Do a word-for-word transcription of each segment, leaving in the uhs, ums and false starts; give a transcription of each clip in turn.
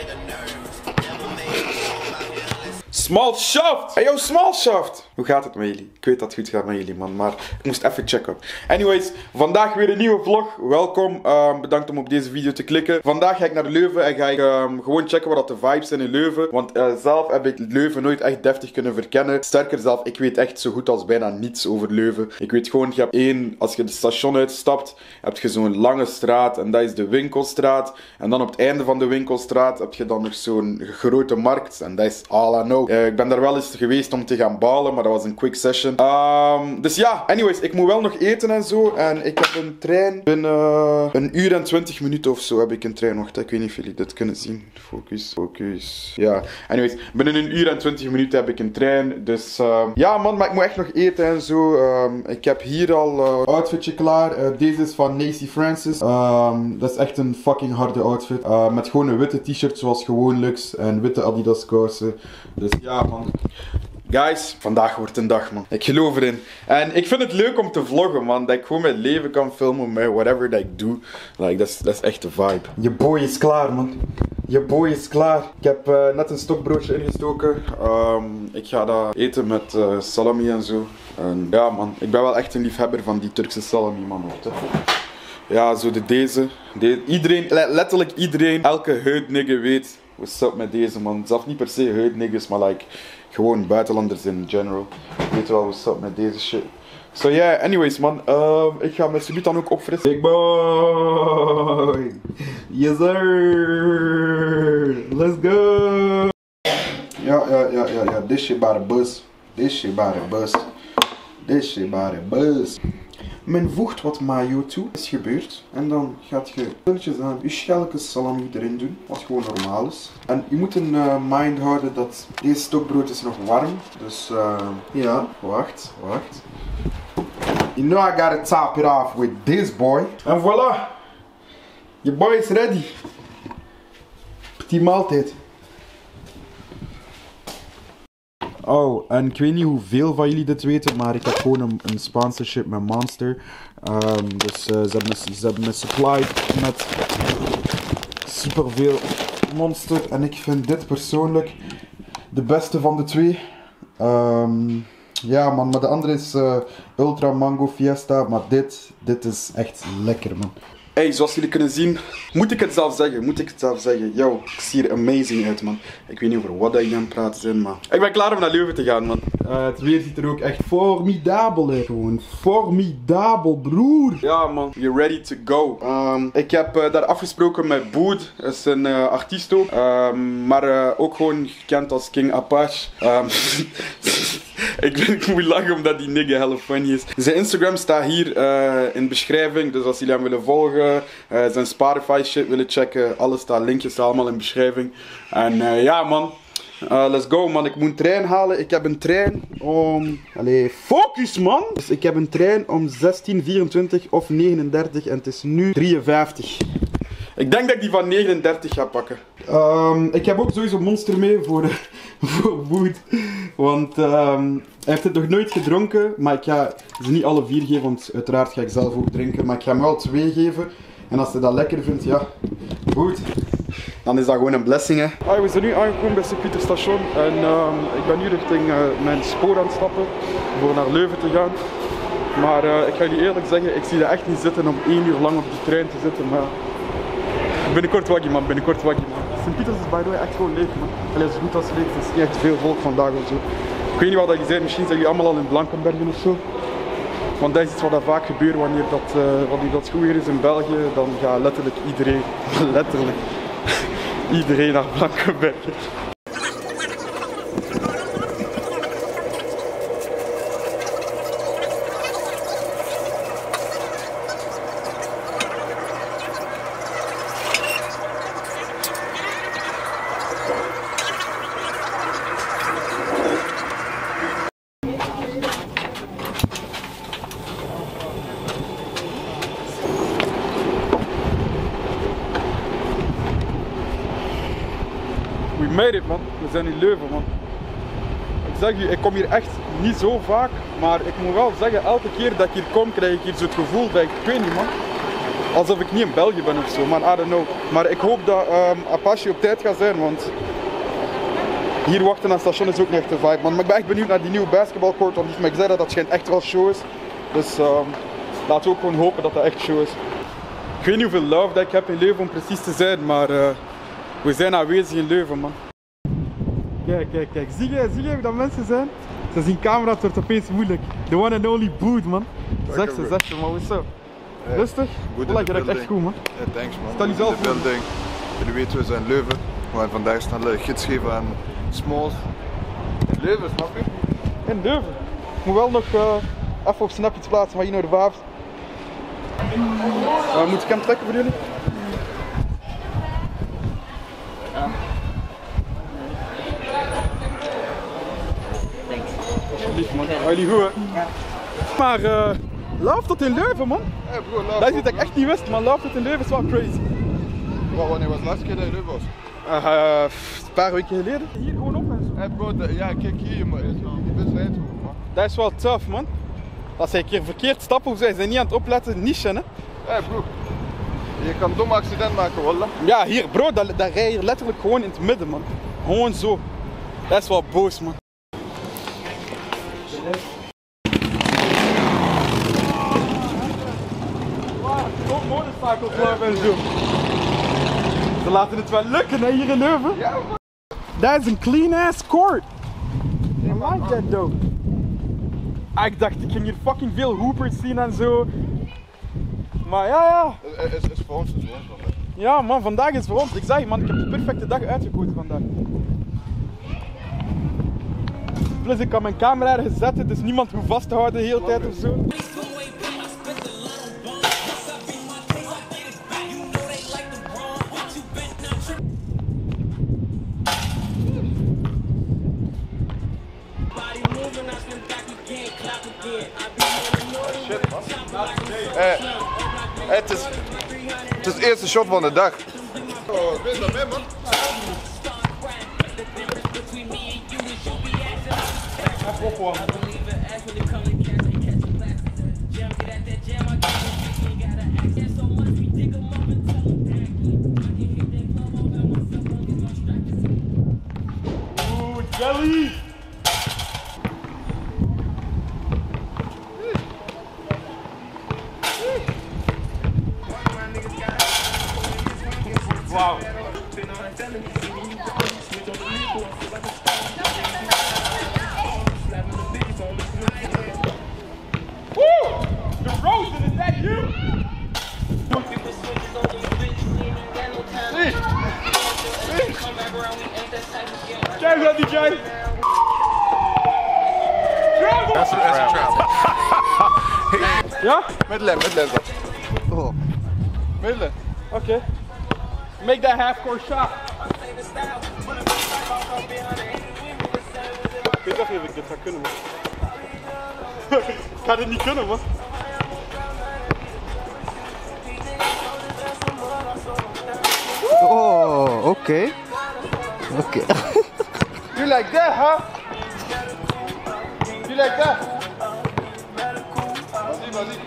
Small Shaft! Hey yo, Small Shaft! Hoe gaat het met jullie? Ik weet dat het goed gaat met jullie, man, maar ik moest even checken. Anyways, vandaag weer een nieuwe vlog. Welkom, um, bedankt om op deze video te klikken. Vandaag ga ik naar Leuven en ga ik um, gewoon checken wat de vibes zijn in Leuven. Want uh, zelf heb ik Leuven nooit echt deftig kunnen verkennen. Sterker zelf, ik weet echt zo goed als bijna niets over Leuven. Ik weet gewoon, je hebt één, als je het station uitstapt, heb je zo'n lange straat en dat is de winkelstraat. En dan op het einde van de winkelstraat heb je dan nog zo'n grote markt en dat is all I know. Uh, ik ben daar wel eens geweest om te gaan balen, maar dat was een quick session. Um, dus ja, anyways, ik moet wel nog eten en zo. En ik heb een trein. Binnen uh, een uur en twintig minuten of zo heb ik een trein. Wacht, ik weet niet of jullie dit kunnen zien. Focus, focus. Ja, anyways, binnen een uur en twintig minuten heb ik een trein. Dus uh, ja man, maar ik moet echt nog eten en zo. Um, ik heb hier al een uh, outfitje klaar. Uh, deze is van Nacy Francis. Um, dat is echt een fucking harde outfit. Uh, met gewoon een witte t-shirt zoals gewoonlijks. En witte Adidas kousen. Dus ja man. Guys, vandaag wordt een dag, man. Ik geloof erin. En ik vind het leuk om te vloggen, man. Dat ik gewoon mijn leven kan filmen met whatever dat ik doe. Like, dat is, dat is echt de vibe. Je boy is klaar, man. Je boy is klaar. Ik heb uh, net een stokbroodje ingestoken. Um, ik ga dat eten met uh, salami en zo. En ja, man. Ik ben wel echt een liefhebber van die Turkse salami, man. Ja, zo de deze. De, iedereen, letterlijk iedereen, elke huidnigger weet what's up met deze, man. Zelf niet per se huidniggers, maar like... gewoon buitenlanders in general. Ik weet wel what's up met deze shit. So yeah, anyways man. Uh, ik ga me subiet dan ook opfrissen. Big boy! Yes sir! Let's go! Ja, ja, ja, ja, ja. This shit by the bus. This shit by the bus. This shit by the bus. Men voegt wat mayo toe, is gebeurd. En dan gaat je puntjes aan je schelke salami erin doen, wat gewoon normaal is. En je moet in uh, mind houden dat deze stokbrood is nog warm. Dus uh, ja, wacht, wacht. You know I gotta top it off with this boy. En voilà, je boy is ready. Petit maaltijd. Oh, en ik weet niet hoeveel van jullie dit weten, maar ik heb gewoon een, een sponsorship met Monster. Um, dus uh, ze, hebben me, ze hebben me supplied met superveel Monster. En ik vind dit persoonlijk de beste van de twee. Um, ja man, maar de andere is uh, Ultra Mango Fiesta. Maar dit, dit is echt lekker man. Hey, zoals jullie kunnen zien, moet ik het zelf zeggen, moet ik het zelf zeggen. Yo, ik zie er amazing uit, man. Ik weet niet over wat ik aan het praten ben, maar... ik ben klaar om naar Leuven te gaan, man. Uh, het weer ziet er ook echt formidabel uit, gewoon. Formidabel, broer. Ja, man. You're ready to go. Um, ik heb uh, daar afgesproken met Boed. Dat is een uh, artiest ook. Um, maar uh, ook gewoon gekend als King Apache. Um, Ik, ik moet lachen omdat die nigga hella funny is. Zijn Instagram staat hier uh, in de beschrijving. Dus als jullie hem willen volgen, uh, zijn Spotify shit willen checken, alles staat, linkjes staan allemaal in de beschrijving. En uh, ja man, uh, let's go man. Ik moet een trein halen. Ik heb een trein om... Allee, focus man! Dus ik heb een trein om zestien vierentwintig of negenendertig en het is nu drieënvijftig. Ik denk dat ik die van negenendertig ga pakken. Um, ik heb ook sowieso Monster mee voor, voor Wood. Want um, hij heeft het nog nooit gedronken. Maar ik ga ze niet alle vier geven, want uiteraard ga ik zelf ook drinken. Maar ik ga hem wel twee geven. En als hij dat lekker vindt, ja, goed. Dan is dat gewoon een blessing, hè. Ah, we zijn nu aangekomen bij Sint-Pieter station. En um, ik ben nu richting uh, mijn spoor aan het stappen. Voor naar Leuven te gaan. Maar uh, ik ga jullie eerlijk zeggen, ik zie dat echt niet zitten om één uur lang op die trein te zitten. Maar binnenkort waggie man, binnenkort waggie man. Sint-Pieters is by the way echt gewoon leeg man. Allee, zo goed als leeg, het is niet echt veel volk vandaag of zo. Ik weet niet wat dat je zei, misschien zijn jullie allemaal al in Blankenbergen of zo. Want dat is iets wat dat vaak gebeurt wanneer dat, uh, wanneer dat goed weer is in België. Dan gaat letterlijk iedereen, letterlijk iedereen naar Blankenbergen. We made it man, we zijn in Leuven man. Ik zeg u, ik kom hier echt niet zo vaak, maar ik moet wel zeggen, elke keer dat ik hier kom krijg ik hier zo het gevoel dat ik, ik weet niet man. alsof ik niet in België ben of zo, man, I don't know. Maar ik hoop dat um, Apache op tijd gaat zijn, want hier wachten aan het station is ook niet echt de vibe, man. Maar ik ben echt benieuwd naar die nieuwe basketbalcourt, want ik zei dat dat schijnt echt wel show is. Dus um, laten we ook gewoon hopen dat dat echt show is. Ik weet niet hoeveel love dat ik heb in Leuven om precies te zijn, maar uh, we zijn aanwezig in Leuven, man. Kijk, kijk, kijk. Zie je, zie je hoe dat mensen zijn? Ze zien camera, het wordt opeens moeilijk. The one and only Boot, man. Zeg ze, zeg ze, man. What's up? Hey, rustig? Voilà, je ruikt echt goed, man. Ja, yeah, thanks, man. Stel jezelf voor. Building. Jullie weten, we zijn Leuven. We gaan vandaag snel een gids geven aan Smalls. In Leuven, snap je? In Leuven. Ik moet wel nog uh, even op Snap iets plaatsen, maar hier naar de vijf. Uh, moet ik hem trekken voor jullie? Ja. Alsjeblieft, man. Oh, jullie goed, hè? Ja. Maar uh, love tot in Leuven, man. Hey bro, love. Dat is iets dat ik echt niet wist, maar love tot in Leuven is wel crazy. Wat, wanneer was de laatste keer dat je in Leuven was? Uh, een paar weken geleden. Hier gewoon op en zo. Hey bro, de, ja kijk hier, maar je bent wijd, man. Dat is wel tough, man. Als zij een keer verkeerd stappen of zij zijn niet aan het opletten, niche, hè? Hey bro, je kan een dom accident maken, wallah. Ja, hier bro, dat, dat rij je letterlijk gewoon in het midden, man. Gewoon zo. Dat is wel boos, man. Top motorcycle club en zo. Ze laten het wel lukken, hè, hier in Leuven. Ja, man. Dat is een clean ass court. I like that though. Ah, ik dacht, ik ging hier fucking veel hoopers zien en zo. Maar ja, ja. Het is, is voor ons, het is voor ons vandaag. Ja man, vandaag is voor ons. Ik zeg man, ik heb de perfecte dag uitgekozen vandaag. Plus ik kan mijn camera ergens zetten, dus niemand hoeft vast te houden de hele tijd of zo. Shit, man. Hey, het, is, het is de eerste shot van de dag. Oh, wees dat mee, man. Oeh, jelly! Wow. Woo! The Rosen, is that you? Hey! Hey! Kijk dat die guy! Travel! That's a travel. Ja? Midden, midden is dat. Oh. Midden. Oké. Okay. Make that half court shot. Ik weet nog niet of ik dit ga kunnen, man. Ik ga dit niet kunnen, man. Oh, oké. Okay. Oké. Okay. You like that, huh? You like that? Vas-y, vas-y.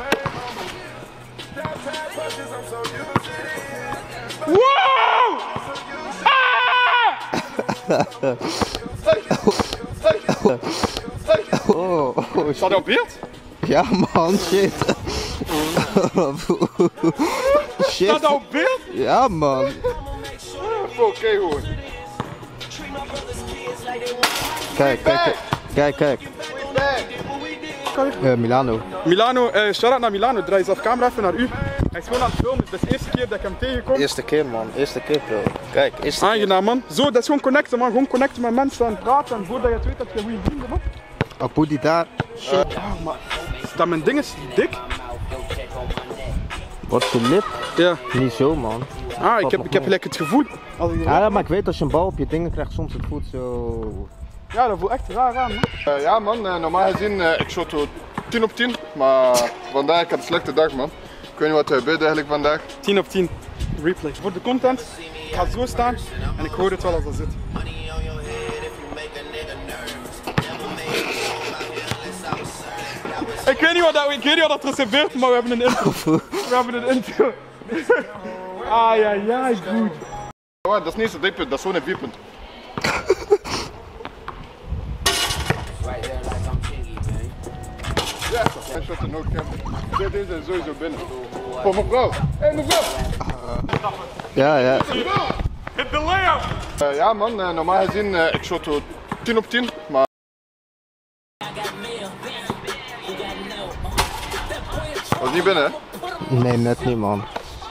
Wow! Ah! Oh, oh, Staat dat op beeld? ja man, shit. Shit. Staat dat op beeld? Ja man. Oké, okay, hoor. Kijk, kijk, kijk, kijk. Uh, Milano. Milano, uh, shout-out naar Milano. Draai zelf camera even naar u. Hij is gewoon aan het filmen. Het is de eerste keer dat ik hem tegenkom. Eerste keer man, eerste keer bro. Kijk, eerste keer. Aangenaam man. Zo, dat is gewoon connecten man. Gewoon connecten met mensen en praten. En voordat je het weet heb je goede vrienden man. Apu die daar. Shit. Uh, ah, maar dat mijn ding is dik. Wordt je lip? Ja. Niet zo man. Ah, ik heb, ik heb gelijk het gevoel. Als ik ja, maar ik weet als je een bal op je dingen krijgt, soms het voelt zo. Ja, dat voelt echt raar aan man. Uh, ja man, uh, normaal gezien uh, ik shot tien op tien, maar vandaag ik had een slechte dag man. Ik weet niet wat er gebeurt eigenlijk vandaag. tien op tien. Replay. Voor de content, ik ga zo staan en ik hoor het wel als dat zit. Ik weet niet wat, dat, ik weet niet wat er is gebeurd, maar we hebben een intro. we hebben een intro. Ah ja, ja, goed. Oh, dat is niet zo'n driepunt, dat is zo'n vierpunt. Ja, dat is een shot en no camera. Deze zijn sowieso binnen. Voor mevrouw. Hé hey, mevrouw! Ja, ja. Hit de layup! Uh, ja man, uh, normaal gezien, uh, ik shot tien op tien, maar... Was niet binnen, hè? Nee, net niet, man.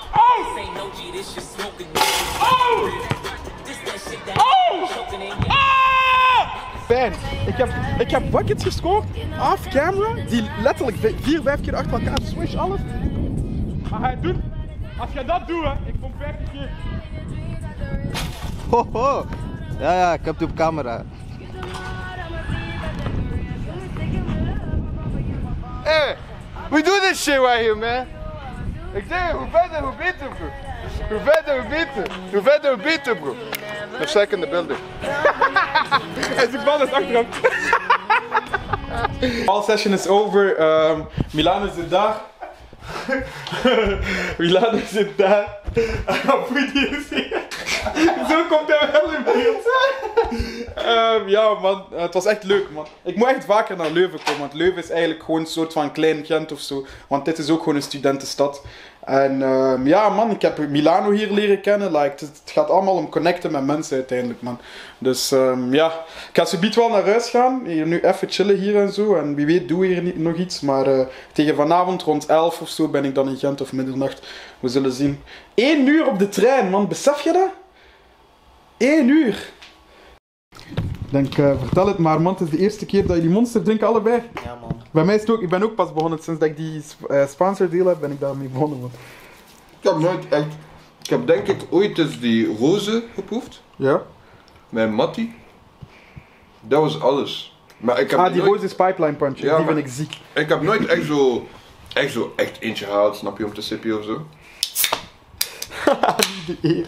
Fijn. Ik heb, ik heb buckets gescoord, off camera, die letterlijk vier, vijf keer achter elkaar swish alles. Maar ga je het doen? Als jij dat doet, hè, ik vond vijftig keer. Ho, ho. Ja, ja, ik heb het op camera. Hey, we do this shit right here, man. Ik zeg, hoe verder, hoe beter, bro. Hoe verder, hoe beter. Hoe verder, hoe beter, bro. No second the building. En zijn bal is achteraf. All session is over. Um, Milan zit daar. Milan zit daar. Poedie is hier. Zo komt hij wel in beeld. Um, ja man, het was echt leuk man. Ik moet echt vaker naar Leuven komen, want Leuven is eigenlijk gewoon een soort van klein Gent of zo. Want dit is ook gewoon een studentenstad. En um, ja man, ik heb Milano hier leren kennen. Like, het, het gaat allemaal om connecten met mensen uiteindelijk man. Dus um, ja, ik ga zometeen wel naar huis gaan. Hier nu even chillen hier en zo. En wie weet doe hier niet, nog iets. Maar uh, tegen vanavond rond elf of zo ben ik dan in Gent of middernacht. We zullen zien. Eén uur op de trein man, besef je dat? Eén uur! Ik denk, uh, vertel het maar man, het is de eerste keer dat jullie Monster drinken allebei. Ja man. Bij mij is het ook, ik ben ook pas begonnen, sinds dat ik die uh, sponsor deal heb, ben ik daarmee begonnen man. Ik heb nooit echt. Ik heb denk ik ooit eens die roze geproefd. Ja? Met Mattie. Dat was alles. Maar ik heb Ah, die nooit, roze is pipeline punch, Ja, die maar- vind ik ziek. ik heb nooit echt zo. Echt zo echt eentje gehaald, snap je, om te sippen of zo. Die eer.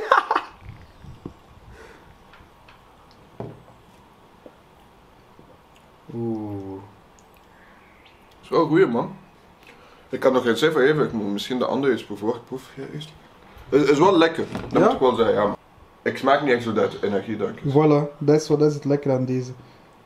Oeh. Dat is wel een goeie man. Ik kan nog geen cijfer geven, ik moet misschien de andere eens proeven. Wacht, proef jij eerst. Het is wel lekker, dat Ja? moet ik wel zeggen. Ja. Ik smaak niet echt zo dat energiedrank. Voilà, dat is wat is het lekker aan deze.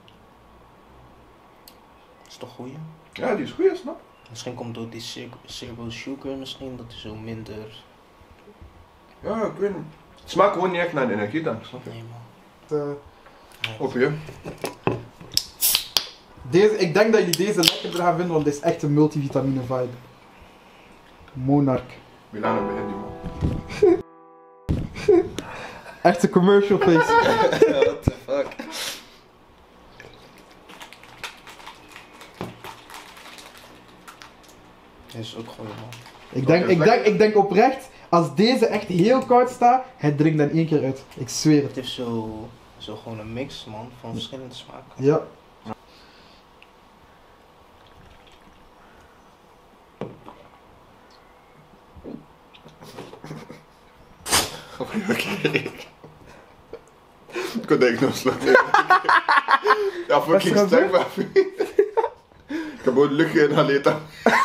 Is toch goed? Ja, die is goed, snap. Misschien komt door die Cerebral Sugar misschien, dat is zo minder. Ja, ik weet niet. Het smaakt gewoon niet echt naar een energiedrank, snap je? Nee man. Uh, Op je. deze, ik denk dat jullie deze lekkerder gaan vinden, want dit is echt een multivitamine vibe. Monarch. Milano begint die man. Echt een commercial face. What the fuck? Dit is ook goed man. Ik denk, Oké, ik, denk, lekker. ik denk oprecht, als deze echt heel koud staat, hij drinkt dan één keer uit. Ik zweer het. Het is zo, zo gewoon een mix man, van verschillende smaken. Ja. Oké. Ik kon denk ik nog slag. Ja, fucking Wat is er sterk maar. Ik heb gewoon lucht geïnhaleerd. hè.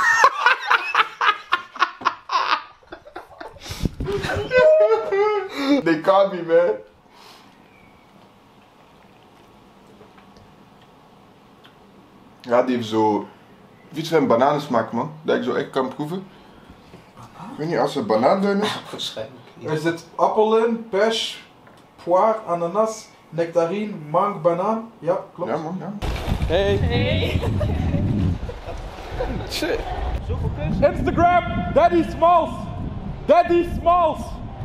They can't be, man. Ja, die heeft zo iets van bananensmaak, man. Dat ik zo echt kan proeven. Ik weet niet, als het banaanduin is. Waarschijnlijk. Er zit appel in, pêche, poire, ananas, nectarine, mangue, banaan. Ja, klopt. Ja, man, ja. Hey. Hey. Shit. Instagram, Daddy Smalls. Daddy Smalls.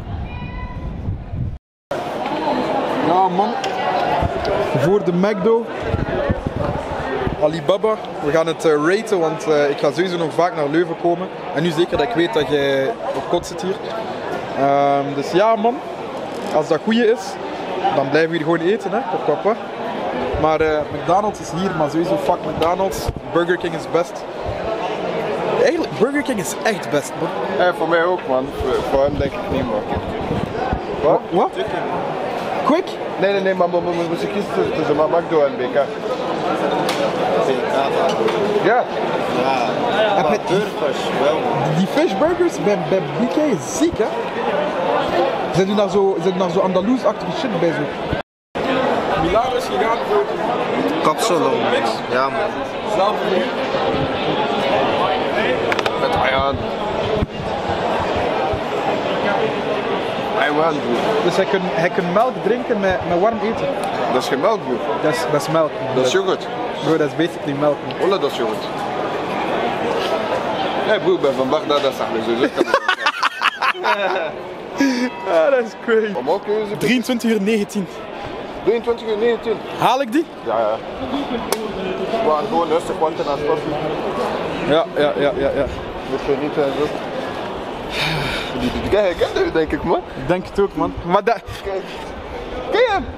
Ja man. Voor de McDo. Alibaba. We gaan het uh, raten, want uh, ik ga sowieso nog vaak naar Leuven komen. En nu zeker dat ik weet dat jij op kot zit hier. Um, dus ja man. Als dat goeie is, dan blijven we hier gewoon eten, hè. Op papa. Maar uh, McDonald's is hier, maar sowieso fuck McDonald's. Burger King is best. Eigenlijk, Burger King is echt best, man. Ja, voor mij ook man, voor, voor hem denk ik niet man. Wat? Wat? Quick? Nee, nee, nee, maar we moeten kiezen tussen McDo en B K. P K. Ja. Ja, Heb maar je- burgers wel man. Die fishburgers bij, bij B K is ziek, hè? Ze doen daar zo, ze doen daar zo Andaloes-achtige shit bij zo. Milano is gegaan voor Kapsalon. Ja man. zelf. Met mij aan. Hij wel, broer. Dus hij kan, hij kan melk drinken met, met warm eten. Dat is geen melk, broer. Dat is, dat is melk. Dat is yoghurt. Bro, dat is basically melk. Ola, dat is yoghurt. Hé hey, broer, ik ben van Bagdad, dat zag je zo. Ah, dat is crazy. Kom op, kun je ze drieëntwintig uur negentien. drieëntwintig uur negentien. Haal ik die? Ja, ja. We gaan gewoon rustig wachten naar het koffie. Ja, ja, ja, ja, ja. Moet je niet en zo. Die, die, die guy herkende u, denk ik, man. Ik denk het ook, man. Maar dat... Kijk. Ken je hem?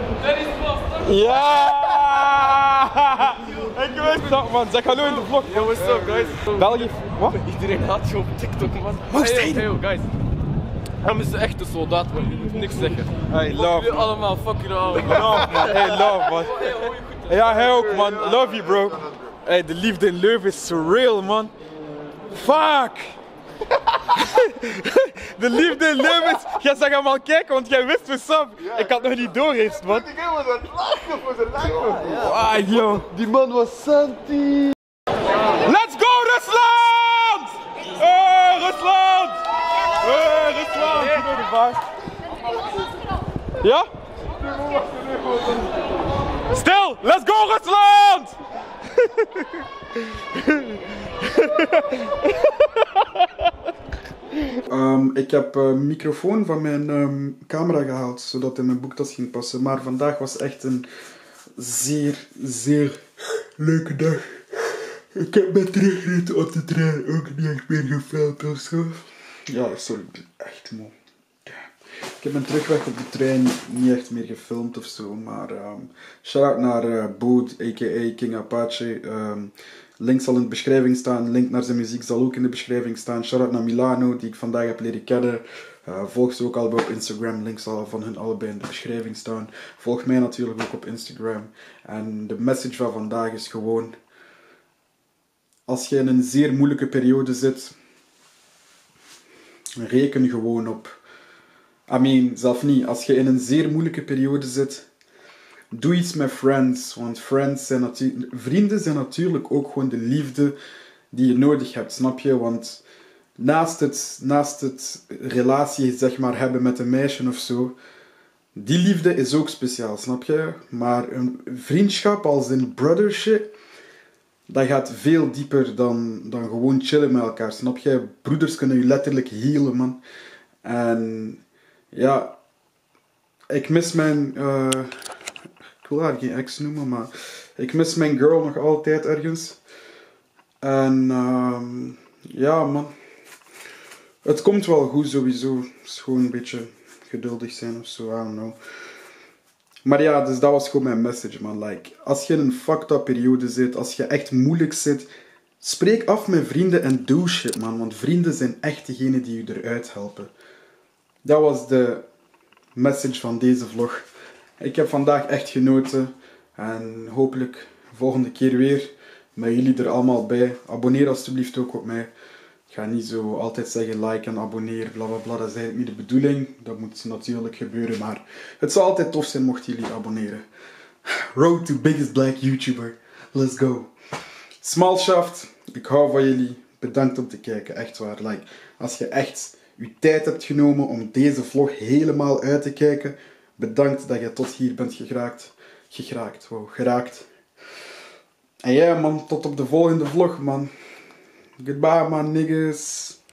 Ja! Ik wist dat, man. Zeg hallo in de vlog. Yo, what's up, guys? België. Wat? Iedereen haat je op TikTok, man. Wat is hey, dit? yo, hey, yo, guys. Hij is de echte soldaat, man. Je moet niks zeggen. Hey, Fuck love. jullie allemaal, fuck jullie allemaal. Love, man. Hey, love, man. Ja, hij ook, man. Love you, bro. Hey, de liefde in Leuven is surreal, man. Fuck! De liefde in Leuven is... Jij zag hem al kijken, want jij wist me Sam. Ik had nog niet door eerst, man. Die guy was aan het lachen voor zijn lachen. Ah, yo. Die man was Santi. Let's go, Rusland! Hey, Rusland! Hey, Rusland! You know the vibe. Ja? Stil! Let's go, Rusland! Um, ik heb een microfoon van mijn um, camera gehaald, zodat het in mijn boektas ging passen. Maar vandaag was echt een zeer, zeer leuke dag. Ik heb met teruggereden op de trein ook niet echt meer gefilmd of zo. Ja, sorry, ik ben echt moe. Ik heb mijn terugweg op de trein niet echt meer gefilmd of zo, maar um, shout-out naar uh, Boot, a k a. King Apache. Um, link zal in de beschrijving staan, link naar zijn muziek zal ook in de beschrijving staan. Shout-out naar Milano, die ik vandaag heb leren kennen. Uh, volg ze ook allebei op Instagram, link zal van hun allebei in de beschrijving staan. Volg mij natuurlijk ook op Instagram. En de message van vandaag is gewoon... Als je in een zeer moeilijke periode zit, reken gewoon op... I mean, zelf niet. Als je in een zeer moeilijke periode zit, doe iets met friends. Want friends zijn natuurlijk... Vrienden zijn natuurlijk ook gewoon de liefde die je nodig hebt, snap je? Want naast het, naast het relatie, zeg maar, hebben met een meisje of zo, die liefde is ook speciaal, snap je? Maar een vriendschap als in brothership, dat gaat veel dieper dan, dan gewoon chillen met elkaar, snap je? Broeders kunnen je letterlijk healen, man. En ja, ik mis mijn... Uh, ik wil haar geen ex noemen, maar ik mis mijn girl nog altijd ergens. En um, ja, man. Het komt wel goed sowieso. Het is gewoon een beetje geduldig zijn of zo, I don't know. Maar ja, dus dat was gewoon mijn message, man. Like, als je in een fucked up periode zit, als je echt moeilijk zit, spreek af met vrienden en doe shit, man. Want vrienden zijn echt degenen die je eruit helpen. Dat was de message van deze vlog. Ik heb vandaag echt genoten. En hopelijk volgende keer weer met jullie er allemaal bij. Abonneer alsjeblieft ook op mij. Ik ga niet zo altijd zeggen like en abonneer, bla bla bla. Dat is eigenlijk niet de bedoeling. Dat moet natuurlijk gebeuren. Maar het zou altijd tof zijn mochten jullie abonneren. Road to biggest black YouTuber. Let's go. Smallshaft. Ik hou van jullie. Bedankt om te kijken. Echt waar. Like, als je echt je tijd hebt genomen om deze vlog helemaal uit te kijken. Bedankt dat je tot hier bent geraakt. Geraakt. Wow, geraakt. En ja, man. Tot op de volgende vlog, man. Goodbye, man, niggas.